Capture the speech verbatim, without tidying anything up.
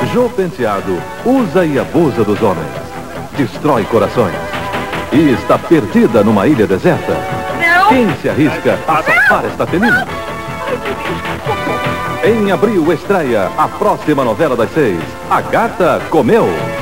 Jô Penteado usa e abusa dos homens, destrói corações e está perdida numa ilha deserta. Não. Quem se arrisca a salvar esta felina? Em abril estreia a próxima novela das seis, A Gata Comeu.